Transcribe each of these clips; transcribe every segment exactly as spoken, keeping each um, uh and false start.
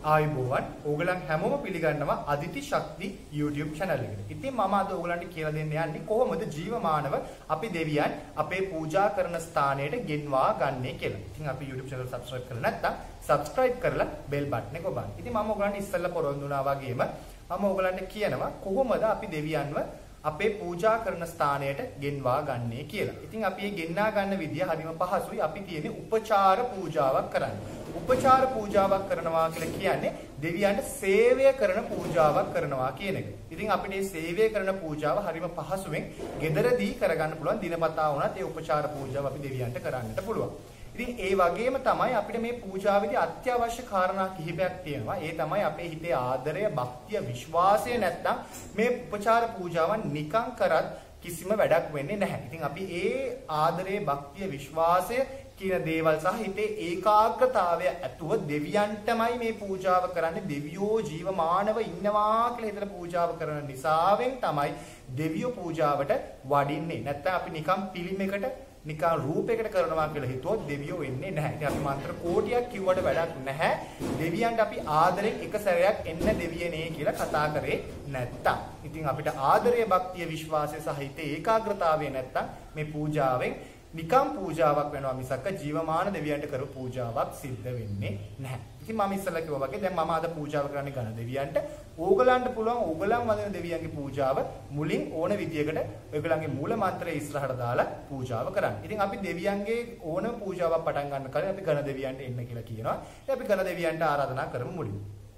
ආයුබෝවන් ඕගලන් හැමෝම පිළිගන්නවා අදිති ශක්ති YouTube channel එකට. ඉතින් මම අද ඕගලන්ට කියලා දෙන්න යන්නේ කොහොමද ජීවමානව අපි දෙවියන් අපේ පූජා කරන ස්ථානයට ගෙන්වා ගන්නේ කියලා. ඉතින් අපි YouTube channel subscribe කරලා නැත්නම් subscribe කරලා bell button එක ඔබන්න. ඉතින් මම ඕගලන්ට ඉස්සෙල්ලා පොරොන්දු වුණා වගේම මම ඕගලන්ට කියනවා කොහොමද අපි දෙවියන්ව අපේ පූජා කරන ස්ථානයට ගෙන්වා ගන්නේ කියලා. ඉතින් අපි මේ ගෙන්නා ගන්න විදිය හරිම පහසුයි. අපි තියෙන්නේ උපචාර පූජාවක් කරන්න. උපචාර පූජාවක් කරනවා කියලා කියන්නේ දෙවියන්ට සේවය කරන පූජාවක් කරනවා කියන එක. ඉතින් අපිට මේ සේවය කරන පූජාව හරිම පහසුවෙන් ගෙදරදී කරගන්න පුළුවන්. දිනපතා වුණත් ඒ උපචාර පූජාව අපි දෙවියන්ට කරන්නට පුළුවන්. ඉතින් ඒ වගේම තමයි අපිට මේ පූජාවේදී අත්‍යවශ්‍ය කාරණා කිහිපයක් තියෙනවා. ඒ තමයි අපේ හිතේ ආදරය, භක්තිය, විශ්වාසය නැත්නම් මේ උපචාර පූජාවන් නිකං කරත් කිසිම වැඩක් වෙන්නේ නැහැ. ඉතින් අපි ඒ ආදරය, භක්තිය, විශ්වාසය කියන දේවල් සහ හිතේ ඒකාග්‍රතාවය ඇතුව දෙවියන්ටමයි මේ පූජාව කරන්නේ. දෙවියෝ ජීවමානව ඉන්නවා කියලා හිතලා පූජාව කරන නිසාවෙන් තමයි දෙවියෝ පූජාවට වඩින්නේ. නැත්නම් අපි නිකම් පිළිමයකට නිකන් රූපයකට කරනවා කියලා හිතුවොත් දෙවියෝ වෙන්නේ නැහැ. ඉතින් අපි මන්ත්‍ර කෝටියක් කිව්වට වැඩක් නැහැ. දෙවියන්ට අපි ආදරෙන් එක සැරයක් එන්න දෙවියනේ කියලා කතා කරේ නැත්තම්. ඉතින් අපිට ආදරය, භක්තිය, විශ්වාසය සහ හිතේ ඒකාග්‍රතාවය නැත්තම් මේ පූජාවෙන් නිකම් පූජාවක් වෙනවා මිසක් ජීවමාන දෙවියන්ට කරපු පූජාවක් සිද්ධ වෙන්නේ නැහැ. ඉතින් මම ඉස්සෙල්ලා කිව්වා වගේ දැන් මම අද පූජාව කරන්නේ ඝන දෙවියන්ට. ඕගලන්ට පුළුවන් ඕගලන් වදින දෙවියන්ගේ පූජාව මුලින් ඕන විදියකට ඔයගලන්ගේ මූල මන්ත්‍රය ඉස්සරහට දාලා පූජාව කරන්න. ඉතින් අපි දෙවියන්ගේ ඕන පූජාවක් පටන් ගන්න කලින් අපි ඝන දෙවියන්ට එන්න කියලා කියනවා. ඉතින් අපි ඝන දෙවියන්ට ආරාධනා කරමු මුලින්.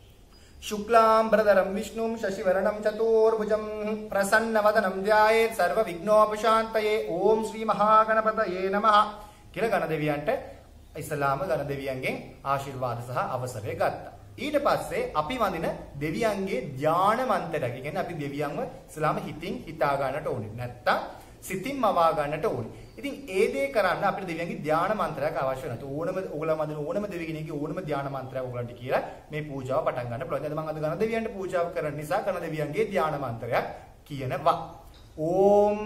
शुक्लांबरधरं विष्णुं शशिवर्णं चतुर्भुजं प्रसन्नवदनं ध्यायेत् सर्व विघ्नोपशान्तये ओम श्री महागणपतये नमः කියලා ගණ දෙවියන්ට ඉස්ලාම ගණ දෙවියන්ගෙන් ආශිර්වාද සහ අවසරය ගත්තා. ඊට පස්සේ අපි වඳින දෙවියන්ගේ ධාන මන්ත්‍රය. ඒ කියන්නේ අපි දෙවියන්ව ඉස්ලාම හිතින් හිතා ගන්නට ඕනේ. නැත්තම් සිතින් මවා ගන්නට ඕනේ. ඉතින් ඒ දේ කරන්න අපිට දෙවියන්ගේ ධාන මන්ත්‍රයක් අවශ්‍ය නැතු. ඕනම ඕගොල්ලෝ වඳින ඕනම දෙවි කෙනෙක්ගේ ඕනම ධාන මන්ත්‍රයක් ඕගලන්ට කියලා මේ පූජාව පටන් ගන්න පුළුවන්. දැන් මම අද ගණ දෙවියන්ට පූජාව කරන නිසා ගණ දෙවියන්ගේ ධාන මන්ත්‍රයක් කියනවා. ඕම්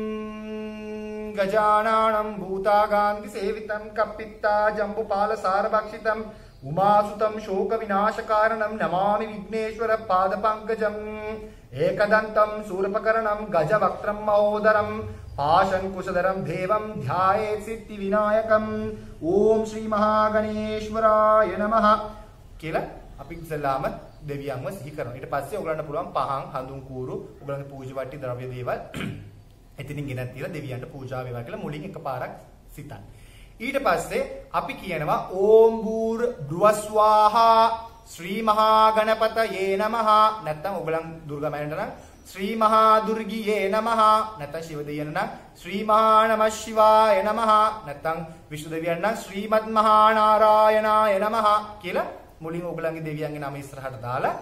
गजानानं भूतागान्ति सेवितं कप्पित्ता जम्बुपाल सारभक्षितं उमासुतं शोक विनाशकारणं नमामि विघ्नेश्वर पादपङ्कजं एकदन्तं शूर्पकर्णं गजवक्त्रं महोदरं पाशंकुशधरं देवं ध्यायेत् सिद्धिविनायकं ओम श्री महागणेश्वराय नमः කියලා අපි ඉස්සලාම දෙවියන්ව සිහි කරනවා. ඊට පස්සේ ඔයගලන්ට පුළුවන් පහන්, හඳුන් කූරු, ඔයගලන්ගේ පූජා වට්ටි ද්‍රව්‍ය දේවල් එතනින් ගෙනත් තියලා දෙවියන්ට පූජා වේවා කියලා මුලින් එකපාරක් සිතන්න. ඊට පස්සේ අපි කියනවා ඕම් භූර් භ්‍රුවස්වාහා ශ්‍රී මහා ගණපතයේ නමः. නැත්නම් ඔයගලන් දුර්ගා මෑණට නම් ශ්‍රී මහා දුර්ගියේ නමः. නැත්නම් ශිව දෙවියන් නම් ශ්‍රී මහා නමः ශිවාය නමः. නැත්නම් විෂ්ණු දෙවියන් නම් ශ්‍රීමත් මහා නාරායනාය නමः කියලා මුලින් ඔයගලන්ගේ දෙවියන්ගේ නම ඉස්සරහට දාලා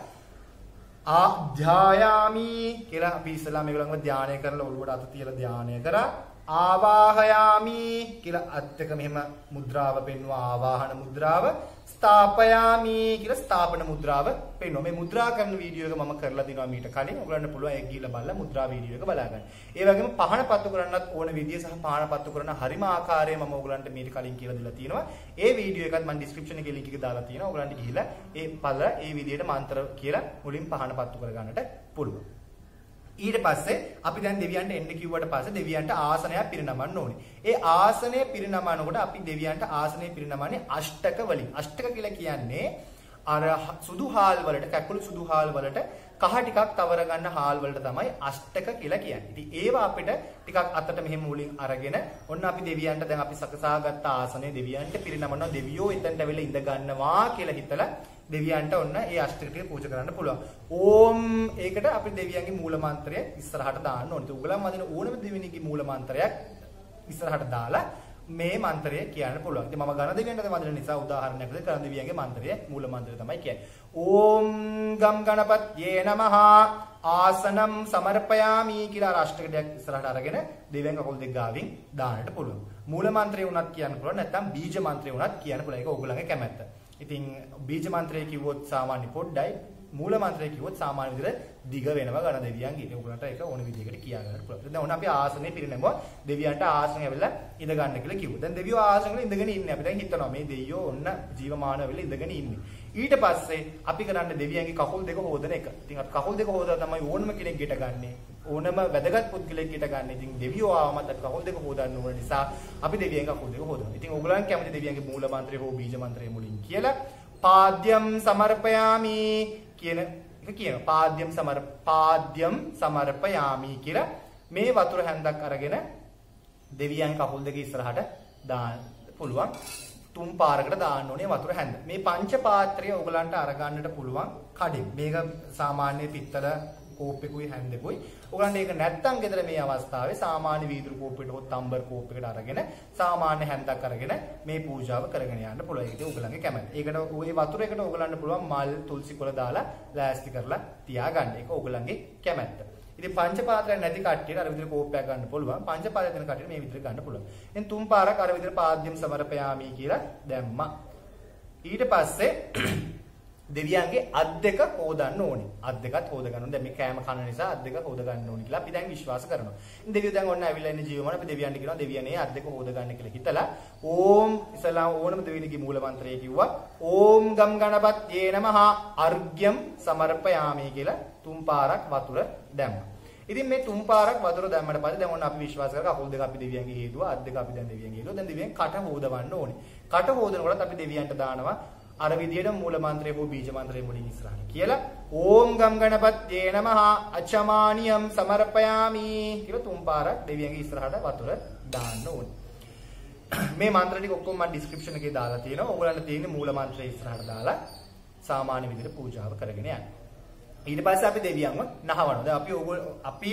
ආධ්‍යායාමි කියලා අපි ඉස්සලා මේගොල්ලන්ව ධානය කරලා ඔළුවට අත තියලා ධානය කරා. ආවාහයාමි කියලා අත් එක මෙහෙම මුද්‍රාව පෙන්වුවා, ආවාහන මුද්‍රාව. ස්ථාපයාමි කියලා ස්ථාපන මුද්‍රාව පෙන්වුවා. මේ මුද්‍රා කරන වීඩියෝ එක මම කරලා දිනවා මීට කලින්. ඔයගොල්ලන්ට පුළුවන් ඒක ගිහලා බලලා මුද්‍රා වීඩියෝ එක බලා ගන්න. ඒ වගේම පහන පත්තු කරන්නත් ඕන විදිය සහ පහන පත්තු කරන හරිම ආකාරය මම ඔයගොල්ලන්ට මීට කලින් කියලා දීලා තියෙනවා. ඒ වීඩියෝ එකත් මම ඩිස්ක්‍රිප්ෂන් එකේ ලින්ක් එක දාලා තියෙනවා. ඔයගොල්ලන්ට ගිහලා ඒ පළ ඒ විදියට මන්ත්‍ර කියලා මුලින් පහන පත්තු කර ගන්නට පුළුවන්. ඊට පස්සේ අපි දැන් දෙවියන්ට එන්න කිව්වට පස්සේ දෙවියන්ට ආසනයක් පිරිනමන්න ඕනේ. ඒ ආසනය පිරිනමනකොට අපි දෙවියන්ට ආසනය පිරිනමන්නේ අෂ්ටක වලින්. අෂ්ටක කියලා කියන්නේ අර සුදු හාල් වලට, කැකුළු සුදු හාල් වලට කහ ටිකක් තවර ගන්න හාල් වලට තමයි අෂ්ටක කියලා කියන්නේ. ඉතින් ඒවා අපිට ටිකක් අතට මෙහෙම මුලින් අරගෙන ඔන්න අපි දෙවියන්ට දැන් අපි සකසාගත්ත ආසනය දෙවියන්ට පිරිනමනවා. දෙවියෝ එතනට වෙලා ඉඳ ගන්නවා කියලා හිතලා දෙවියන්ට ඔන්න ඒ අෂ්ටක ටික පූජා කරන්න පුළුවන්. ඕම් ඒකට අපි දෙවියන්ගේ මූල මන්ත්‍රය ඉස්සරහට දාන්න ඕනේ. උගලම් වදින ඕනම දෙවියන්ගේ මූල මන්ත්‍රයක් ඉස්සරහට දාලා මේ මන්ත්‍රය කියන්න පුළුවන්. ඉතින් මම ගණ දෙවියන්ට වදින නිසා උදාහරණයක් විදිහට ගණ දෙවියන්ගේ මන්ත්‍රය මූල මන්ත්‍රය තමයි කියන්නේ. ඕම් ගම් ගණපත්යේ නමः ආසනම් සමර්පයාමි කියලා අෂ්ටක ටිකක් ඉස්සරහට අරගෙන දෙවියන් කකුල් දෙක ගාවින් දාන්නට පුළුවන්. මූල මන්ත්‍රය උනත් කියන්න පුළුවන්, නැත්නම් බීජ මන්ත්‍රය උනත් කියන්න පුළුවන්. ඒක ඕගොල්ලන්ගේ කැමැත්ත. ඉතින් බීජ මන්ත්‍රය කිව්වොත් සාමාන්‍ය පොඩ්ඩයි මූල මන්ත්‍රය කිව්වොත් සාමාන්‍ය විදිහට දිග වෙනවා ගණ දෙවියන්ගේ. ඒක උගලන්ට ඒක ඕන විදිහකට කියා ගන්න පුළුවන්. දැන් ඕන අපි ආසනේ පිරිනැමුවා දෙවියන්ට ආසනේ ඇවිල්ලා ඉඳ ගන්න කියලා කිව්වා. දැන් දෙවියෝ ආසනෙ ඉඳගෙන ඉන්නේ. අපි දැන් හිතනවා මේ දෙවියෝ ඔන්න ජීවමානව වෙලා ඉඳගෙන ඉන්නේ. ඊට පස්සේ අපි කරන්නේ දෙවියන්ගේ කකුල් දෙක හොදන එක. ඉතින් අපි කකුල් දෙක හොදලා තමයි ඕනම කෙනෙක් ගෙට ගන්නෙ. ඕනම වැදගත් පුද්ගලෙක් ගෙට ගන්න. ඉතින් දෙවියෝ ආවමත් අපි කකුල් දෙක හොදන්න ඕන නිසා අපි දෙවියන්ගේ කකුල් දෙක හොදනවා. ඉතින් ඕගොල්ලන් කැමති දෙවියන්ගේ මූල මන්ත්‍රය හෝ බීජ මන්ත්‍රය මුලින් කියලා පාද්‍යම් සමර්පයාමි කියන එක කියනවා. පාද්‍යම් සමර පාද්‍යම් සමර්පයාමි කියලා මේ වතුර හැන්දක් අරගෙන දෙවියන් කකුල් දෙක ඉස්සරහට දාන්න පුළුවන්. තුන් පාරකට දාන්න ඕනේ වතුර හැන්ද. මේ පංච පාත්‍රය ඔයගලන්ට අරගන්නට පුළුවන් කඩේ. මේක සාමාන්‍ය පිත්තල කෝප්පෙකුයි හැන්දෙකුයි. ඔයගලන්ට ඒක නැත්තම් ගෙදර මේ අවස්ථාවේ සාමාන්‍ය වීදුරු කෝප්පෙකට හෝ තම්බර් කෝප්පෙකට අරගෙන සාමාන්‍ය හැන්දක් අරගෙන මේ පූජාව කරගෙන යන්න පුළුවන්. ඒක ඔයගලන්ගේ කැමැත්ත. ඒකට ওই වතුර එකට ඔයගලන්ට පුළුවන් මල් තුල්සි කොළ දාලා ලෑස්ති කරලා තියාගන්න. ඒක ඔයගලන්ගේ කැමැත්ත. ඉතින් පංච පාත්‍රයක් නැති කට්ටියට අර විදිහට කෝප්පයක් ගන්න පුළුවන්. පංච පාත්‍රයක් තියෙන කට්ටියට මේ විදිහට ගන්න පුළුවන්. එහෙනම් තුන් පාරක් අර විදිහට පාද්‍යම් සමරපයාමි කියලා දැම්මා. ඊට පස්සේ දෙවියන්ගේ අත් දෙක හොදන්න ඕනේ. අත් දෙකත් හොද ගන්න ඕනේ. දැන් මේ කෑම කන නිසා අත් දෙක හොද ගන්න ඕනේ කියලා අපි දැන් විශ්වාස කරනවා. ඉතින් දෙවියෝ දැන් ඔන්න ඇවිල්ලා ඉන්නේ ජීවමාන අපි දෙවියන්ට කියනවා දෙවියනේ අත් දෙක හොද ගන්න කියලා හිතලා ඕම් ඉස්ලාම් ඕනම දෙවියන්ගේ මූල මන්ත්‍රය කිව්වා. ඕම් ගම් ගණපත්යේ නමහ අර්ඝ්‍යම් සමර්පයාමි කියලා තුන් පාරක් වතුර දැම්මා. ඉතින් මේ තුන් පාරක් වතුර දැම්මට පස්සේ දැන් ඔන්න අපි විශ්වාස කරලා කකුල් දෙක අපි දෙවියන්ගේ හේතුවා අත් දෙක අපි දැන් දෙවියන්ගේ හේතුවා. දැන් දෙවියන් කට හොදවන්න ඕනේ. කට හොදනකොට අපි දෙවියන්ට දානවා අර විදියට මූල මන්ත්‍රය හෝ බීජ මන්ත්‍රය මුලින් ඉස්සරහට කියලා ඕම් ගම් ගණපත්යේ නමහ අචමානියම් සමර්පයාමි කියලා තුන් පාරක් දෙවියන්ගේ ඉස්සරහට වතුර දාන්න ඕනේ. මේ මන්ත්‍ර ටික ඔක්කොම මම ඩිස්ක්‍රිප්ෂන් එකේ දාලා තියෙනවා. ඕගොල්ලන්ට තියෙන්නේ මූල මන්ත්‍රය ඉස්සරහට දාලා සාමාන්‍ය විදියට පූජාව කරගෙන යන්න. ඊට පස්සේ අපි දෙවියන්ව නහවනවා. දැන් අපි ඕගොල්ලෝ අපි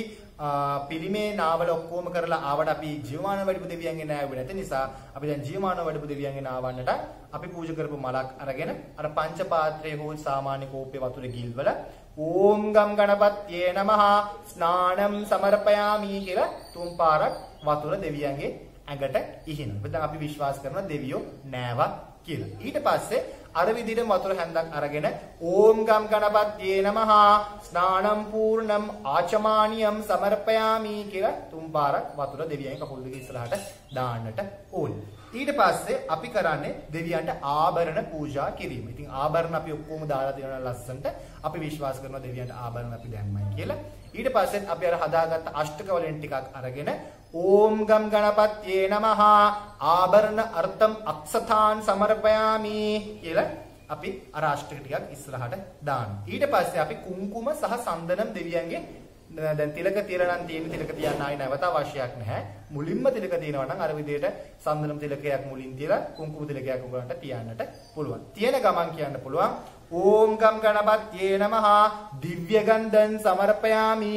පිළිමේ නාවල ඔක්කොම කරලා ආවට අපි ජීවමාන වැඩිපු දෙවියන්ගේ නාවෙ නැති නිසා අපි දැන් ජීවමාන වැඩිපු දෙවියන්ගේ නාවන්නට අපි පූජා කරපු මලක් අරගෙන අර පංච පාත්‍රයේ හෝ සාමාන්‍ය කෝප්පේ වතුරේ ගිල්වල ඕම් ගම් ගණපත්යේ නමහ ස්නානම් සමර්පයාමි කියලා තුන් පාරක් වතුර දෙවියන්ගේ ඇඟට ඉහිනවා. දැන් අපි විශ්වාස කරනවා දෙවියෝ නෑවා කියලා. ඊට පස්සේ අර විදිහට වතුර හැන්දක් අරගෙන ඕම් ගම් ගණපත්යේ නමහ ස්නානම් පූර්ණම් ආචමානියම් සමර්පයාමි කියලා තුන් පාරක් වතුර දෙවියන්ගේ කකුල් දෙක ඉස්සරහට දාන්නට ඕනේ. ඊට පස්සේ අපි කරන්නේ දෙවියන්ට ආභරණ පූජා කිරීම. ඉතින් ආභරණ අපි ඔක්කොම දාලා දෙනවා ලස්සනට. අපි විශ්වාස කරනවා දෙවියන්ට ආභරණ අපි දැම්මයි කියලා. ඊට පස්සේ අපි අර හදාගත්ත අෂ්ටක වලින් ටිකක් අරගෙන ඕම් ගම් ගණපත්යේ නමහ ආභරණ අර්ථම් අක්ෂතාන් සමර්පයාමි කියලා අපි අර අෂ්ටක ටිකක් ඉස්සරහට දානවා. ඊට පස්සේ අපි කුංකුම සහ සන්දනම් දෙවියන්ගේ දැන් තිලක තියලා නම් තියෙන තිලක තියන්න ආයි නැවත අවශ්‍යයක් නැහැ. මුලින්ම තිලක තියෙනවා නම් අර විදිහට සම්දනම් තිලකයක් මුලින් තියලා කුංකුම තිලකයක් උගලන්ට තියන්නට පුළුවන්. තියෙන ගමන් කියන්න පුළුවන් ඕම් ගම් ගණපත්යේ නමහ දිව්‍ය ගන්ධං සමර්පයාමි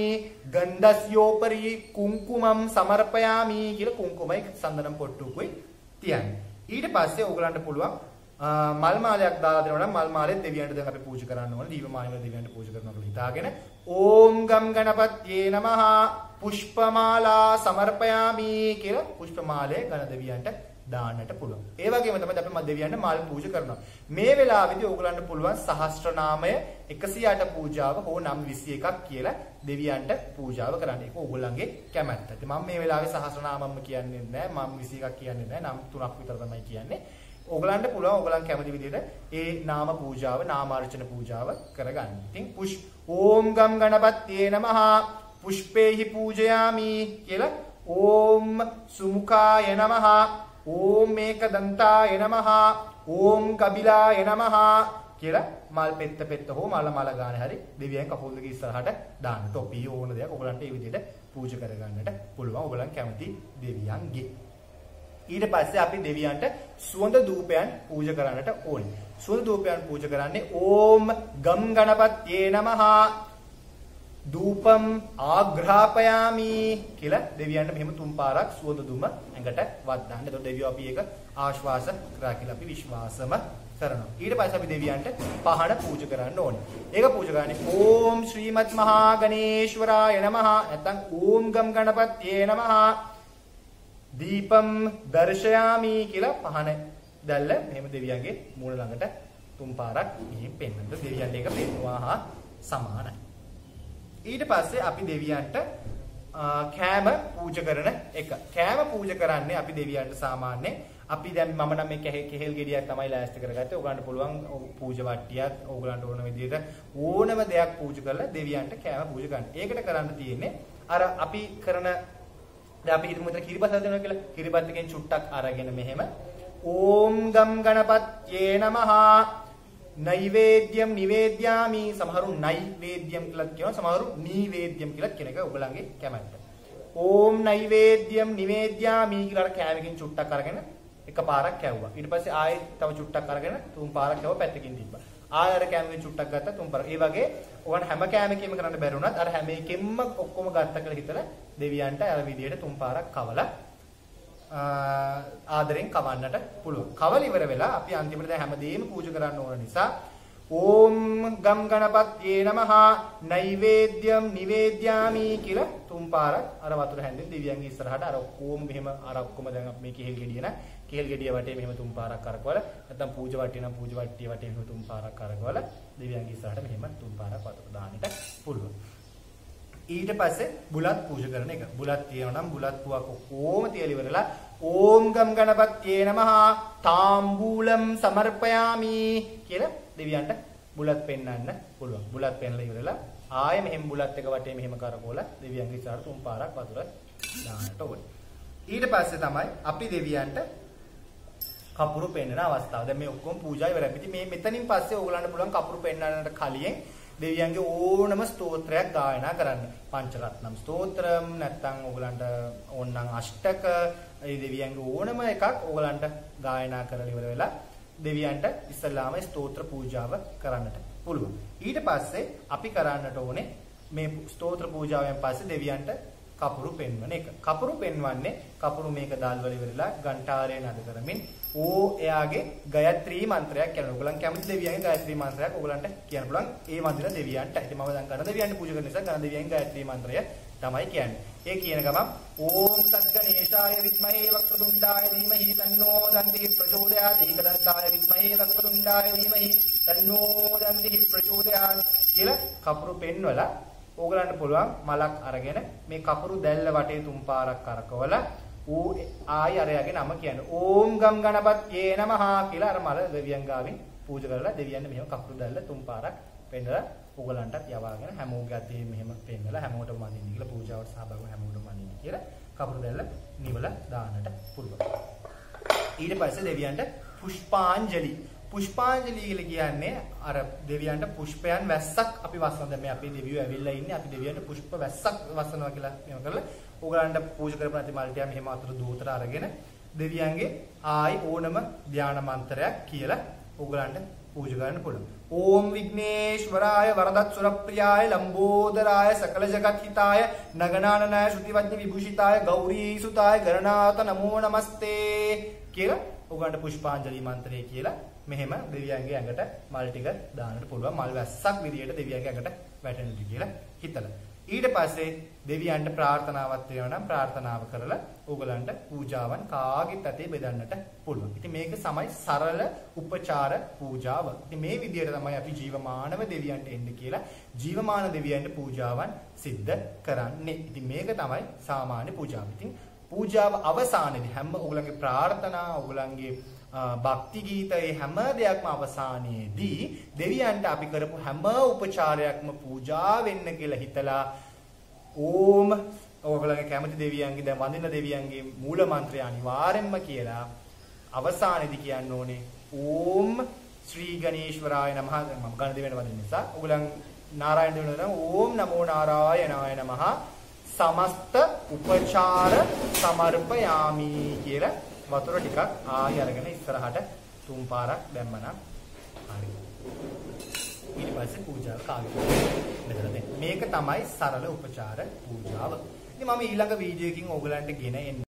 ගන්ධස්යෝපරි කුංකුමම් සමර්පයාමි කියලා කුංකුමයි සම්දනම් පොට්ටුකුයි තියන්නේ. ඊට පස්සේ උගලන්ට පුළුවන් මල් මාලයක් දාලා දෙනවා නම් මල් මාලෙත් දෙවියන්ට දැන් අපි පූජා කරන්න ඕනේ. දීපමාලික දෙවියන්ට පූජා කරනවා කියලා හිතාගෙන ඕම් ගම් ගණපත්යේ නමහ පුෂ්පමාලා සමර්පයාමි කියලා පුෂ්පමාලේ ගණ දෙවියන්ට දාන්නට පුළුවන්. ඒ වගේම තමයි අපි දෙවියන්ට මල් පූජා කරනවා. මේ වෙලාවේදී ඕගලන්ට පුළුවන් සහස්ත්‍රනාමය එකසිය අට පූජාව හෝ නම් විසි එකක් කියලා දෙවියන්ට පූජාව කරන්න. ඒක ඕගොල්ලන්ගේ කැමැත්ත. ඉතින් මම මේ වෙලාවේ සහස්ත්‍රනාමම කියන්නේ නැහැ. මම විසි එකක් කියන්නේ නැහැ. නම් තුනක් විතර තමයි කියන්නේ. ඕගලන්ට පුළුවන් ඕගලන් කැමති විදිහට ඒ නාම පූජාව නාමාර්චන පූජාව කරගන්න. ඉතින් පුෂ් ඕම් ගම් ගණපත්යේ නමහ පුෂ්පේහි පූජයාමි කියලා ඕම් සුමුඛාය නමහ ඕම් මේකදන්තාය නමහ ඕම් කබිලාය නමහ කියලා මල් පෙත්ත පෙත්ත හෝ මල මල ගානේ හරි දෙවියන් කකුල් දෙක ඉස්සරහට දාන්න. තොපි ඕන දෙයක් ඕගලන්ට මේ විදිහට පූජා කරගන්නට පුළුවන්. ඕගලන් කැමති දෙවියන්ගේ. ඊට පස්සේ අපි දෙවියන්ට සුවඳ ධූපයන් පූජා කරන්නට ඕනේ. සුවඳ ධූපයන් පූජා කරන්නේ ඕම් ගම් ගණපත්යේ නමහ ධූපම් ආග්‍රාපයාමි කියලා දෙවියන්ට මෙහෙම තුන් පාරක් සුවඳ දුම ඇඟට වද්දාන්න. එතකොට දෙවියෝ අපි ඒක ආශ්වාස කරා කියලා අපි විශ්වාසම කරනවා. ඊට පස්සේ අපි දෙවියන්ට පහන පූජා කරන්න ඕනේ. ඒක පූජා කරන්නේ ඕම් ශ්‍රීමත් මහා ගණේශ්වරාය නමහ නැත්නම් ඕම් ගම් ගණපත්යේ නමහ දීපම් දර්ශයාමි කියලා පහන දැල්ල මෙහෙම දෙවියන්ගේ මූණ ළඟට තුන් පාරක් ගිහින් පෙන්නන්න. දෙවියන් දෙවියන්ට ඒක පෙන්වුවා හා සමානයි. ඊට පස්සේ අපි දෙවියන්ට කෑම පූජා කරන එක. කෑම පූජා කරන්නේ අපි දෙවියන්ට සාමාන්‍යයෙන් අපි දැන් මම නම් මේ කෙහෙල් ගෙඩියක් තමයි ලෑස්ති කරගත්තේ. ඔයගලන්ට පුළුවන් පූජා වට්ටියක් ඔයගලන්ට ඕන විදිහට ඕනම දෙයක් පූජා කරලා දෙවියන්ට කෑම පූජා කරන්න. ඒකට කරන්න තියෙන්නේ අර අපි කරන දැන් අපි හිතමු මෙතන කිරිබත් හදනවා කියලා. කිරිබත් එකෙන් චුට්ටක් අරගෙන මෙහෙම ඕම් ගම් ගණපත්යේ නමහ නෛවේද්‍යම් නිවේද්‍යාමි. සමහරු නෛවේද්‍යම් කියලා කියනවා, සමහරු නීවේද්‍යම් කියලා කියන එක ඔයගලන්ගේ කැමැත්ත. ඕම් නෛවේද්‍යම් නිවේද්‍යාමි කියලා අර කෑමකින් චුට්ටක් අරගෙන එකපාරක් කැවුවා. ඊට පස්සේ ආයෙත් තව චුට්ටක් අරගෙන තුන් පාරක් කැවුවා, පැත්තකින් තිබ්බා. ආයෙ අර කෑමකින් චුට්ටක් ගත්තා තුන් පාරක්. ඒ වගේ ඔයගොල්ලන් හැම කෑමකින්ම කරන්න බැරි වුණත් අර හැම එකෙන්ම ඔක්කොම ගත්තා කියලා හිතලා දෙවියන්ට අර විදියට තුන් පාරක් කවලා ආදරෙන් කවන්නට පුළුවන්. කවල ඉවර වෙලා අපි අන්තිමට දැන් හැමදේම පූජා කරන්න ඕන නිසා ඕම් ගම් ගණපත්යේ නමහ නෛවේද්‍යම් නිවේද්‍යාමි කියලා තුන් පාරක් අර වතුර හැන්දෙන් දෙවියන්ගේ ඉස්සරහට අර ඔක්කොම මෙහෙම අර ඔක්කොම දැන් අපි මේ කෙහෙල් ගෙඩිය න කෙහෙල් ගෙඩිය වටේ මෙහෙම තුන් පාරක් කරකවලා නැත්නම් පූජා වටේ නම් පූජා වට්ටිය වටේ මෙහෙම තුන් පාරක් කරකවලා දෙවියන්ගේ ඉස්සරහට මෙහෙම තුන් පාරක් වතුර දාන්නට පුළුවන්. ඊට පස්සේ බුලත් පූජා කරන එක. බුලත් තියෙනවා නම් බුලත් පුවක් ඔක්කොම තියලා ඉවරලා ඕම් ගම් ගණපත්යේ නමහ තාම්බූලම් සමර්පයාමි කියලා දෙවියන්ට බුලත් පෙන්වන්න පුළුවන්. බුලත් පෙන්ලා ඉවරලා ආයෙ මෙහෙම බුලත් එක වටේ මෙහෙම කරකවලා දෙවියන්ගේ ඉස්සරහට තුන් පාරක් වතුර දාන්නට ඕනේ. ඊට පස්සේ තමයි අපි දෙවියන්ට කපුරු පෙන්වන අවස්ථාව. දැන් මේ ඔක්කොම පූජා ඉවරයි. ඉතින් මේ මෙතනින් පස්සේ ඕගලන්ට පුළුවන් කපුරු පෙන්වන්නට කලින් දෙවියන්ගේ ඕනම ස්තෝත්‍රයක් ගායනා කරන්න. පංචරත්නම් ස්තෝත්‍රම් නැත්නම් ඕගලන්ට ඕනනම් අෂ්ටක ඒ දෙවියන්ගේ ඕනම එකක් ඕගලන්ට ගායනා කරලා ඉවර වෙලා දෙවියන්ට ඉස්සල්ලාම ස්තෝත්‍ර පූජාව කරන්නට පුළුවන්. ඊට පස්සේ අපි කරන්නට ඕනේ මේ ස්තෝත්‍ර පූජාවෙන් පස්සේ දෙවියන්ට කපුරු පෙන්වන එක. කපුරු පෙන්වන්නේ කපුරු මේක දාල්වල ඉවරලා ඝණ්ඨාරය නද කරමින් ඕ එයාගේ ගයත්‍රී මන්ත්‍රයක් කියනවා. ඔයගලන් කැමති දෙවියන්ගේ ගයත්‍රී මන්ත්‍රයක් ඔයගලන්ට කියන්න පුළුවන්. ඒ වන්දින දෙවියන්ට. ඉතින් මම දැන් ගණ දෙවියන්ට පූජා කරන නිසා ගණ දෙවියන්ගේ ගයත්‍රී මන්ත්‍රය තමයි කියන්නේ. ඒ කියන ගමන් ඕම් සද්ගණේශාය විද්මහේ වක්‍රතුණ්ඩාය ධීමහි තන්නෝ දන්ති ප්‍රචෝදයාත්. ඒකදන්තාය විද්මහේ වක්‍රතුණ්ඩාය ධීමහි තන්නෝ දන්ති ප්‍රචෝදයාත් කියලා කපුරු පෙන්වලා ඕගලන්ට පුළුවන් මලක් අරගෙන මේ කපුරු දැල්ල වටේ තුන් පාරක් කරකවලා ඌ ආයි අරයාගේ නම කියන්නේ ඕම් ගම් ගණපත්යේ නමහ කියලා අර මල දෙවියන් ගාවින් පූජා කරලා දෙවියන් මෙහෙම කපුරු දැල්ල තුන් පාරක් පෙන්නලා ඕගලන්ටත් යවාගෙන හැමෝගේ අතේ මෙහෙම පෙන්නලා හැමෝටම වඳින්න කියලා පූජාවට සහභාගී වෙන හැමෝටම වඳින්න කියලා කපුරු දැල්ල නිවලා දාන්නට පුළුවන්. ඊට පස්සේ දෙවියන්ට පුෂ්පාංජලි පුෂ්පාංජලි කියලා කියන්නේ අර දෙවියන්ට පුෂ්පයන් වැස්සක් අපි වස්සන. දැන් මේ අපේ දෙවියෝ ඇවිල්ලා ඉන්නේ අපි දෙවියන්ට පුෂ්ප වැස්සක් වස්සනවා කියලා මෙහෙම කරලා ඕගලන්ට පූජා කරපු නැති මල්ටියා මෙහෙම අතර දූතර අරගෙන දෙවියන්ගේ ආයි ඕනම ධාන මන්ත්‍රයක් කියලා ඕගලන්ට පූජා කරන්න පුළුවන්. ඕම් විග්නේශ්වරාය වරදත් සුරප්‍රියාය ලම්බෝදරාය සකල ජගත් හිතාය නගනානනාය ශ්‍රුතිවඥ විභූෂිතාය ගෞරී සුතාය ගණනාත නමෝ නමස්තේ කියලා ඕගලන්ට පුෂ්පාංජලි මන්ත්‍රය කියලා මෙහෙම දෙවියන්ගේ ඇඟට මල් ටික දාන්නට පුළුවන්. මල් වැස්සක් විදියට දෙවියන්ගේ ඇඟට වැටෙන්නට කියලා හිතලා. ඊට පස්සේ දෙවියන්ට ප්‍රාර්ථනාවක් තියෙනවා නම් ප්‍රාර්ථනාව කරලා ඕගලන්ට පූජාවන් කාගෙත් අතේ බෙදන්නට පුළුවන්. ඉතින් මේක තමයි සරල උපචාර පූජාව. ඉතින් මේ විදියට තමයි අපි ජීවමානව දෙවියන්ට එන්නේ කියලා ජීවමාන දෙවියන්ට පූජාවන් සිද්ධ කරන්නේ. ඉතින් මේක තමයි සාමාන්‍ය පූජාව. ඉතින් පූජාව අවසානයේදී හැම ඕගලන්ගේ ප්‍රාර්ථනා ඕගලන්ගේ භක්ති ගීතයේ හැම දෙයක්ම අවසානයේදී දෙවියන්ට අපි කරපු හැම උපචාරයක්ම පූජා වෙන්න කියලා හිතලා ඕම් ඔයගොල්ලන්ගේ කැමති දෙවියන්ගේ දැන් වඳින දෙවියන්ගේ මූල මන්ත්‍රය අනිවාර්යෙන්ම කියලා අවසානයේදී කියන්න ඕනේ ඕම් ශ්‍රී ගණේශ්වරාය නමහ. මම ගණ දෙවියන්ට වඳින නිසා ඔයගොල්ලන් නාරායණ දෙවියන්ට ඕම් නමෝ නාරායනාය නමහ සමස්ත උපචාර සමර්පයාමි කියලා වතුර ටිකක් ආයෙ අරගෙන ඉස්සරහට තුන් පාරක් දැම්මනම් හරි. ඊට පස්සේ පූජාව කාගෙද මෙතන දෙන්න. මේක තමයි සරල උපචාර පූජාව. ඉතින් මම ඊළඟ වීඩියෝ එකකින් ඕගලන්ට ගෙන එන්න